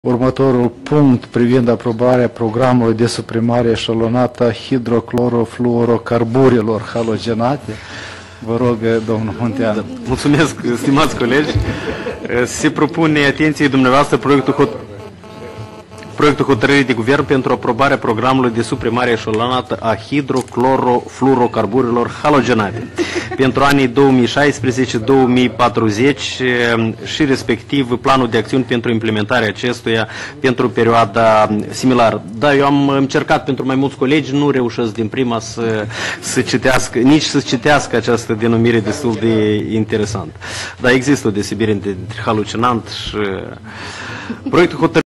Următorul punct privind aprobarea programului de suprimare eșalonată a hidroclorofluorocarburilor halogenate. Vă rog, domnul Munteanu. Mulțumesc, stimați colegi. Se propune atenției dumneavoastră proiectul hotărârii de guvern pentru aprobarea programului de suprimare eșalonată a hidroclorofluorocarburilor halogenate pentru anii 2016-2040 și respectiv planul de acțiuni pentru implementarea acestuia pentru perioada similară. Da, eu am încercat pentru mai mulți colegi, nu reușesc din prima să citească, nici să citească această denumire destul de interesant. Dar există o deosebire între halucinant și proiectul hotărârii